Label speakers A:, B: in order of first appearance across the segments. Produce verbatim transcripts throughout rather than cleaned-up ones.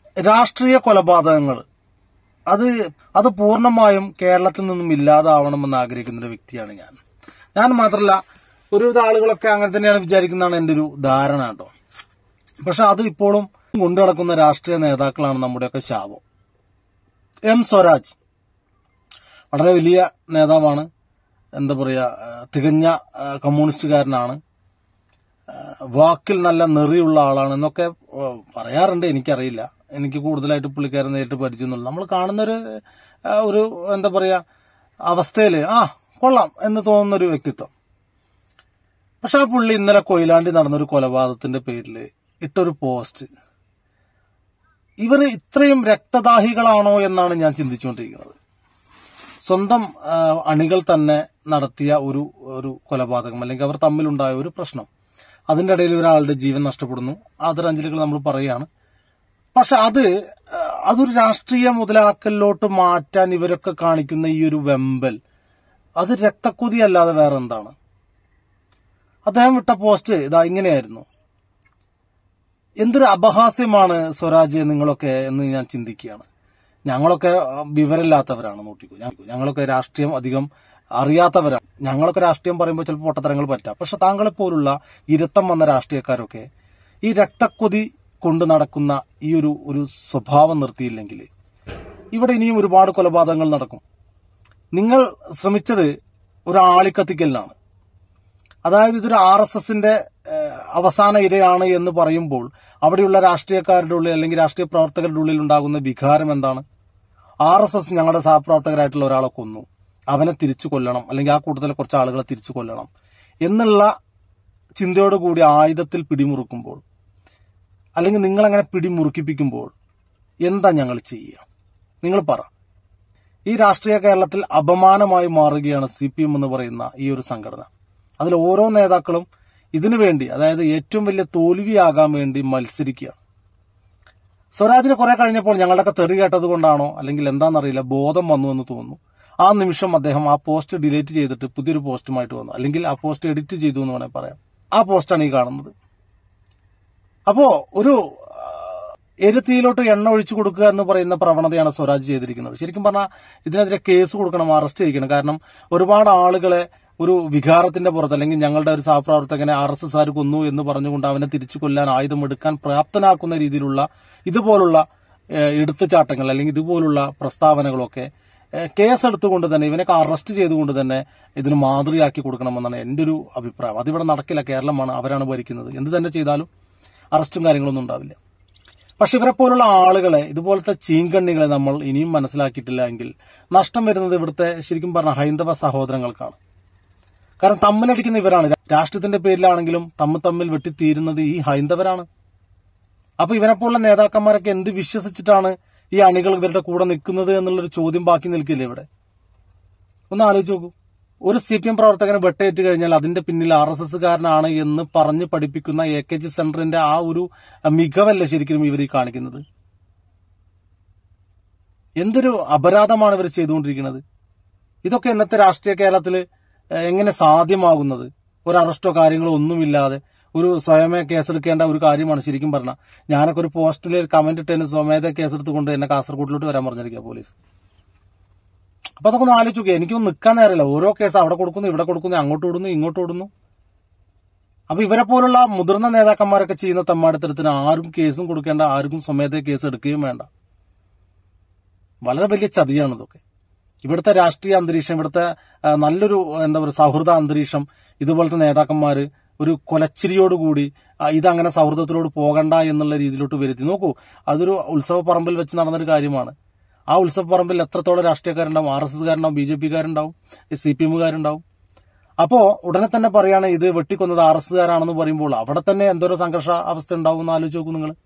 A: രാഷ്ട്രീയ കൊലപാതകങ്ങൾ അത് അത് പൂർണ്ണമായും കേരളത്തിൽ നിന്നും ഇല്ലാതാവണമെന്ന് ആഗ്രഹിക്കുന്ന ഒരു വ്യക്തിയാണ് ഞാൻ. ഞാൻ മാത്രമല്ല, ഒരുവിധ ആളുകളൊക്കെ അങ്ങനെ തന്നെയാണ് വിചാരിക്കുന്നതാണ് എന്റെ ഒരു ധാരണ കേട്ടോ. പക്ഷെ അത് ഇപ്പോഴും കൊണ്ടു നടക്കുന്ന രാഷ്ട്രീയ നേതാക്കളാണ് നമ്മുടെയൊക്കെ ശാപം. എം സ്വരാജ് വളരെ വലിയ നേതാവാണ്, എന്താ പറയാ, തികഞ്ഞ കമ്മ്യൂണിസ്റ്റുകാരനാണ്, വാക്കിൽ നല്ല നെറിയുള്ള ആളാണ് എന്നൊക്കെ പറയാറുണ്ട്. എനിക്കറിയില്ല, എനിക്ക് കൂടുതലായിട്ട് പുള്ളിക്കാരൻ നേരിട്ട് പരിചയമൊന്നുമില്ല. നമ്മൾ കാണുന്നൊരു ഒരു എന്താ പറയാ അവസ്ഥയില് ആ കൊള്ളാം എന്ന് തോന്നുന്നൊരു വ്യക്തിത്വം. പക്ഷെ ആ പുള്ളി ഇന്നലെ കൊയിലാണ്ടി നടന്നൊരു കൊലപാതകത്തിന്റെ പേരിൽ ഇട്ടൊരു പോസ്റ്റ്, ഇവർ ഇത്രയും രക്തദാഹികളാണോ എന്നാണ് ഞാൻ ചിന്തിച്ചുകൊണ്ടിരിക്കുന്നത്. സ്വന്തം അണികൾ തന്നെ നടത്തിയ ഒരു ഒരു കൊലപാതകം, അല്ലെങ്കിൽ അവർ തമ്മിലുണ്ടായ ഒരു പ്രശ്നം, അതിന്റെ ഇടയിൽ ഒരാളുടെ ജീവൻ നഷ്ടപ്പെടുന്നു, ആദരാഞ്ജലികൾ നമ്മൾ പറയുകയാണ്. പക്ഷെ അത് അതൊരു രാഷ്ട്രീയ മുതലാക്കലിലോട്ട് മാറ്റാൻ ഇവരൊക്കെ കാണിക്കുന്ന ഈ ഒരു വെമ്പൽ, അത് രക്തക്കൊതി അല്ലാതെ വേറെ എന്താണ്? അദ്ദേഹം വിട്ട പോസ്റ്റ് ഇതാ ഇങ്ങനെയായിരുന്നു: എന്തൊരു അപഹാസ്യമാണ് സ്വരാജ് നിങ്ങളൊക്കെ എന്ന് ഞാൻ ചിന്തിക്കുകയാണ്. ഞങ്ങളൊക്കെ വിവരമില്ലാത്തവരാണ്, നോട്ടിക്കോ, ഞങ്ങളൊക്കെ രാഷ്ട്രീയം അധികം അറിയാത്തവരാണ്. ഞങ്ങളൊക്കെ രാഷ്ട്രീയം പറയുമ്പോൾ ചിലപ്പോൾ പൊട്ടത്തരങ്ങൾ പറ്റാം. പക്ഷെ താങ്കളെ പോലുള്ള ഇരുത്തം വന്ന രാഷ്ട്രീയക്കാരൊക്കെ ഈ രക്തക്കൊതി കൊണ്ട് നടക്കുന്ന ഈ ഒരു ഒരു സ്വഭാവം നിർത്തിയില്ലെങ്കിൽ ഇവിടെ ഇനിയും ഒരുപാട് കൊലപാതകങ്ങൾ നടക്കും. നിങ്ങൾ ശ്രമിച്ചത് ഒരു ആളിക്കത്തിക്കലിനാണ്. അതായത് ഇതൊരു ആർ എസ് എസിന്റെ അവസാന ഇരയാണ് എന്ന് പറയുമ്പോൾ അവിടെയുള്ള രാഷ്ട്രീയക്കാരുടെ ഉള്ളിൽ അല്ലെങ്കിൽ രാഷ്ട്രീയ പ്രവർത്തകരുടെ ഉള്ളിൽ ഉണ്ടാകുന്ന വികാരം എന്താണ്? ആർ എസ് എസ് ഞങ്ങളുടെ സഹപ്രവർത്തകരായിട്ടുള്ള ഒരാളെ കൊന്നു, അവനെ തിരിച്ചു കൊല്ലണം, അല്ലെങ്കിൽ ആ കൂട്ടത്തിലെ കുറച്ച് ആളുകളെ തിരിച്ചു കൊല്ലണം എന്നുള്ള ചിന്തയോടുകൂടി ആയുധത്തിൽ പിടിമുറുക്കുമ്പോൾ, അല്ലെങ്കിൽ നിങ്ങളങ്ങനെ പിടിമുറുക്കിപ്പിക്കുമ്പോൾ എന്താ ഞങ്ങൾ ചെയ്യുക? നിങ്ങൾ പറ. ഈ രാഷ്ട്രീയ കേരളത്തിൽ അപമാനമായി മാറുകയാണ് സി പി എം എന്ന് പറയുന്ന ഈ ഒരു സംഘടന. അതിൽ ഓരോ നേതാക്കളും ഇതിനു വേണ്ടി, അതായത് ഏറ്റവും വലിയ തോൽവിയാകാൻ വേണ്ടി മത്സരിക്കുകയാണ്. സ്വരാജിനെ കുറെ കഴിഞ്ഞപ്പോൾ ഞങ്ങളുടെയൊക്കെ തെറി കേട്ടത് കൊണ്ടാണോ അല്ലെങ്കിൽ എന്താണെന്നറിയില്ല, ബോധം വന്നു എന്ന് തോന്നുന്നു. ആ നിമിഷം അദ്ദേഹം ആ പോസ്റ്റ് ഡിലീറ്റ് ചെയ്തിട്ട് പുതിയൊരു പോസ്റ്റുമായിട്ട് വന്നു, അല്ലെങ്കിൽ ആ പോസ്റ്റ് എഡിറ്റ് ചെയ്തു എന്ന് വേണമെങ്കിൽ പറയാം. ആ പോസ്റ്റാണ് ഈ കാണുന്നത്. അപ്പോ ഒരു എരുത്തിയിലോട്ട് എണ്ണ ഒഴിച്ചു കൊടുക്കുക എന്ന് പറയുന്ന പ്രവണതയാണ് സ്വരാജ് ചെയ്തിരിക്കുന്നത്. ശരിക്കും പറഞ്ഞാൽ ഇതിനെതിരെ കേസ് കൊടുക്കണം, അറസ്റ്റ് ചെയ്യിക്കണം. കാരണം ഒരുപാട് ആളുകളെ ഒരു വികാരത്തിന്റെ പുറത്ത്, അല്ലെങ്കിൽ ഞങ്ങളുടെ ഒരു സഹപ്രവർത്തകനെ ആർ എസ് എസ് ആർ കൊന്നു എന്ന് പറഞ്ഞുകൊണ്ട് അവനെ തിരിച്ചു കൊല്ലാൻ ആയുധമെടുക്കാൻ പ്രാപ്തനാക്കുന്ന രീതിയിലുള്ള ഇതുപോലുള്ള എടുത്തുചാട്ടങ്ങൾ അല്ലെങ്കിൽ ഇതുപോലുള്ള പ്രസ്താവനകളൊക്കെ കേസെടുത്തുകൊണ്ട് തന്നെ ഇവനൊക്കെ അറസ്റ്റ് ചെയ്തുകൊണ്ട് തന്നെ ഇതിന് മാതൃകയാക്കി കൊടുക്കണമെന്നാണ് എന്റെ ഒരു അഭിപ്രായം. അതിവിടെ നടക്കില്ല, കേരളമാണ്, അവരാണ് ഭരിക്കുന്നത്. എന്ത് തന്നെ ചെയ്താലും അറസ്റ്റും കാര്യങ്ങളൊന്നും ഉണ്ടാവില്ല. പക്ഷെ ഇവരെ പോലുള്ള ആളുകളെ, ഇതുപോലത്തെ ചീങ്കണ്ണികളെ നമ്മൾ ഇനിയും മനസ്സിലാക്കിയിട്ടില്ല എങ്കിൽ നഷ്ടം വരുന്നത് ഇവിടുത്തെ ശരിക്കും പറഞ്ഞ ഹൈന്ദവ സഹോദരങ്ങൾക്കാണ്. കാരണം തമ്മിലടിക്കുന്ന ഇവരാണ്. രാഷ്ട്രീയത്തിന്റെ പേരിലാണെങ്കിലും തമ്മിൽ തമ്മിൽ വെട്ടിത്തീരുന്നത് ഈ ഹൈന്ദവരാണ്. അപ്പൊ ഇവനെപ്പോലുള്ള നേതാക്കന്മാരൊക്കെ എന്ത് വിശ്വസിച്ചിട്ടാണ് ഈ അണികൾ ഇവരുടെ കൂടെ നിൽക്കുന്നത് എന്നുള്ളൊരു ചോദ്യം ബാക്കി നിൽക്കില്ല ഇവിടെ. ഒന്ന് ആലോചിച്ച് നോക്കൂ. ഒരു സി പി എം പ്രവർത്തകനെ വെട്ടേറ്റ് കഴിഞ്ഞാൽ അതിന്റെ പിന്നിൽ ആർ എസ് എസ്സുകാരനാണ് എന്ന് പറഞ്ഞ് പഠിപ്പിക്കുന്ന എ കെ ജി സെന്ററിന്റെ ആ ഒരു മികവല്ല ശരിക്കും ഇവർ കാണിക്കുന്നത്. എന്തൊരു അപരാധമാണ് ഇവർ ചെയ്തുകൊണ്ടിരിക്കുന്നത്. ഇതൊക്കെ ഇന്നത്തെ രാഷ്ട്രീയ കേരളത്തില് എങ്ങനെ സാധ്യമാകുന്നത്? ഒരു അറസ്റ്റോ കാര്യങ്ങളോ ഒന്നുമില്ലാതെ ഒരു സ്വയമേ കേസെടുക്കേണ്ട ഒരു കാര്യമാണ് ശരിക്കും പറഞ്ഞാൽ. ഞാനൊക്കെ ഒരു പോസ്റ്റിൽ കമന്റ് ഇട്ടതിന് സ്വമേധ കേസെടുത്തുകൊണ്ട് എന്നെ കാസർഗോഡിലോട്ട് വരാൻ പറഞ്ഞിരിക്കുക പോലീസ്. അപ്പൊ അതൊക്കെ ഒന്ന് ആലോചിച്ചു. എനിക്കൊന്നും നിൽക്കാൻ നേരമില്ല. ഓരോ കേസ് അവിടെ കൊടുക്കുന്നു, ഇവിടെ കൊടുക്കുന്നു, അങ്ങോട്ട് ഓടുന്നു, ഇങ്ങോട്ട് ഓടുന്നു. അപ്പൊ ഇവരെ പോലുള്ള മുതിർന്ന നേതാക്കന്മാരൊക്കെ ചെയ്യുന്ന തെമ്മാടിത്തരത്തിന് ആരും കേസും കൊടുക്കേണ്ട, ആർക്കും സ്വമേധ കേസ് എടുക്കുകയും വേണ്ട. വളരെ വലിയ ചതിയാണ് ഇതൊക്കെ. ഇവിടുത്തെ രാഷ്ട്രീയ അന്തരീക്ഷം, ഇവിടുത്തെ നല്ലൊരു എന്താ പറയുക സൗഹൃദ അന്തരീക്ഷം ഇതുപോലത്തെ നേതാക്കന്മാര് ഒരു കൊലച്ചിരിയോടുകൂടി ഇതങ്ങനെ സൗഹൃദത്തിലോട് പോകണ്ട എന്നുള്ള രീതിയിലോട്ട് വരുത്തി. നോക്കൂ, അതൊരു ഉത്സവ പറമ്പിൽ വെച്ച് നടന്നൊരു കാര്യമാണ്. ആ ഉത്സവ പറമ്പിൽ എത്രത്തോളം രാഷ്ട്രീയക്കാരുണ്ടാവും? ആർ എസ് എസ്കാരുണ്ടാവും, ബി ജെ പിക്കാരുണ്ടാവും, സി പി എമ്മുകാരുണ്ടാവും. അപ്പോ ഉടനെ തന്നെ പറയാണ് ഇത് വെട്ടിക്കൊന്നത് ആർ എസ് എസ്കാരാണെന്ന് പറയുമ്പോൾ അവിടെ തന്നെ എന്തോരോ സംഘർഷ അവസ്ഥ ഉണ്ടാവും എന്ന് ആലോചിച്ച് നോക്കൂ നിങ്ങൾ.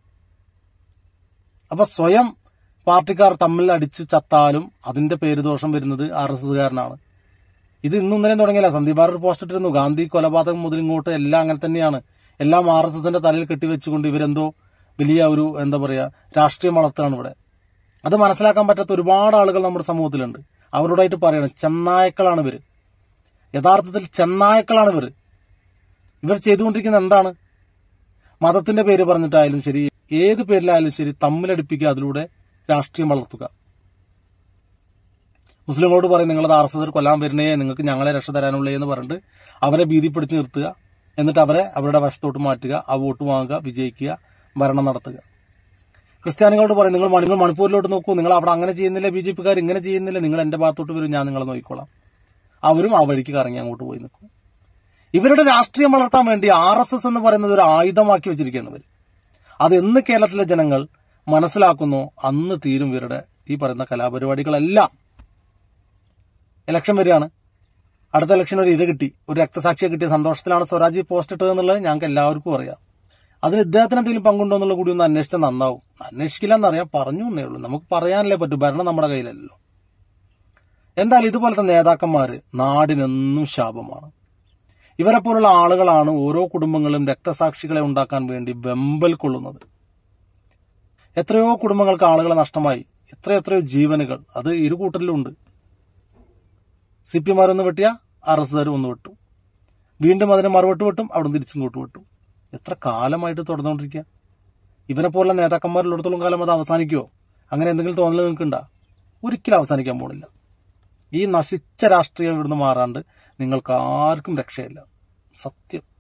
A: അപ്പൊ സ്വയം പാർട്ടിക്കാർ തമ്മിൽ അടിച്ച് ചത്താലും അതിന്റെ പേരുദോഷം വരുന്നത് ആർ എസ് എസ്കാരനാണ്. ഇത് ഇന്നും ഇന്നലെയും തുടങ്ങിയില്ല. സന്ദീപ് ബാർ പോസ്റ്റ് ഇട്ടിരുന്നു, ഗാന്ധി കൊലപാതകം മുതൽ ഇങ്ങോട്ട് എല്ലാം അങ്ങനെ തന്നെയാണ്. എല്ലാം ആർ എസ് എസിന്റെ തലയിൽ കെട്ടിവെച്ചുകൊണ്ട് ഇവരെന്തോ വലിയ ഒരു എന്താ പറയാ രാഷ്ട്രീയം വളർത്തുകയാണ് ഇവിടെ. അത് മനസ്സിലാക്കാൻ പറ്റാത്ത ഒരുപാട് ആളുകൾ നമ്മുടെ സമൂഹത്തിലുണ്ട്. അവരോടായിട്ട് പറയണം, ചെന്നായ്ക്കളാണ് ഇവര്. യഥാർത്ഥത്തിൽ ചെന്നായ്ക്കളാണ് ഇവർ. ഇവർ ചെയ്തുകൊണ്ടിരിക്കുന്നത് എന്താണ്? മതത്തിന്റെ പേര് പറഞ്ഞിട്ടായാലും ശരി, ഏത് പേരിലായാലും ശരി തമ്മിലടിപ്പിക്കുക, അതിലൂടെ രാഷ്ട്രീയം വളർത്തുക. മുസ്ലിങ്ങളോട് പറയും നിങ്ങളത് ആർ എസ് എസ് കൊല്ലാൻ വരുന്നേ, നിങ്ങൾക്ക് ഞങ്ങളെ രക്ഷ തരാനുള്ളേ എന്ന് പറഞ്ഞിട്ട് അവരെ ഭീതിപ്പെടുത്തി നിർത്തുക. എന്നിട്ട് അവരെ അവരുടെ വശത്തോട്ട് മാറ്റുക, ആ വോട്ട് വാങ്ങുക, വിജയിക്കുക, ഭരണം നടത്തുക. ക്രിസ്ത്യാനികളോട് പറയും നിങ്ങൾ നിങ്ങൾ മണിപ്പൂരിലോട്ട് നോക്കൂ, നിങ്ങൾ അവിടെ അങ്ങനെ ചെയ്യുന്നില്ല, ബി ജെ പിക്കാർ ഇങ്ങനെ ചെയ്യുന്നില്ല, നിങ്ങൾ എന്റെ ഭാഗത്തോട്ട് വരും, ഞാൻ നിങ്ങളെ നോക്കിക്കോളാം. അവരും ആ വഴിക്ക് കറങ്ങി അങ്ങോട്ട് പോയി നിൽക്കും. ഇവരുടെ രാഷ്ട്രീയം വളർത്താൻ വേണ്ടി ആർ എസ് എസ് എന്ന് പറയുന്നത് ഒരു ആയുധമാക്കി വെച്ചിരിക്കുകയാണ് ഇവർ. അതെന്ന് കേരളത്തിലെ ജനങ്ങൾ മനസ്സിലാക്കുന്നു അന്ന് തീരും ഇവരുടെ ഈ പറയുന്ന കലാപരിപാടികളെല്ലാം. ഇലക്ഷൻ വരികയാണ്. അടുത്ത ഇലക്ഷൻ ഒരു ഇര കിട്ടി, ഒരു രക്തസാക്ഷിയെ കിട്ടിയ സന്തോഷത്തിലാണ് സ്വരാജ് പോസ്റ്റ് ഇട്ടത് എന്നുള്ളത് ഞങ്ങൾക്ക് എല്ലാവർക്കും അറിയാം. അതിന് ഇദ്ദേഹത്തിന് എന്തെങ്കിലും പങ്കുണ്ടോ എന്നുള്ള കൂടി ഒന്ന് അന്വേഷിച്ചാൽ നന്നാവും. അന്വേഷിക്കില്ല എന്നറിയാം, പറഞ്ഞു എന്നേ ഉള്ളൂ. നമുക്ക് പറയാനല്ലേ പറ്റൂ, ഭരണം നമ്മുടെ കയ്യിലല്ലോ. എന്തായാലും ഇതുപോലത്തെ നേതാക്കന്മാര് നാടിനെന്നും ശാപമാണ്. ഇവരെ പോലുള്ള ആളുകളാണ് ഓരോ കുടുംബങ്ങളും രക്തസാക്ഷികളെ ഉണ്ടാക്കാൻ വേണ്ടി വെമ്പൽ കൊള്ളുന്നത്. എത്രയോ കുടുംബങ്ങൾക്ക് ആളുകളെ നഷ്ടമായി, എത്രയെത്രയോ ജീവനുകൾ അത് ഇരു കൂട്ടരിലുണ്ട്. സി പി എമാരൊന്ന് വെട്ടിയ ആർ എസ് കാർ ഒന്ന് വെട്ടും, വീണ്ടും അതിനെ മറുവെട്ട് വെട്ടും, അവിടെ തിരിച്ചും ഇങ്ങോട്ട് വെട്ടും. എത്ര കാലമായിട്ട് തുടർന്നുകൊണ്ടിരിക്കുക. ഇവനെ പോലുള്ള നേതാക്കന്മാരിലെടുത്തോളം കാലം അത് അവസാനിക്കുമോ? അങ്ങനെ എന്തെങ്കിലും തോന്നൽ നിൽക്കണ്ട, ഒരിക്കലും അവസാനിക്കാൻ പോണില്ല. ഈ നശിച്ച രാഷ്ട്രീയം ഇവിടുന്ന് മാറാണ്ട് നിങ്ങൾക്ക് ആർക്കും രക്ഷയില്ല. സത്യം.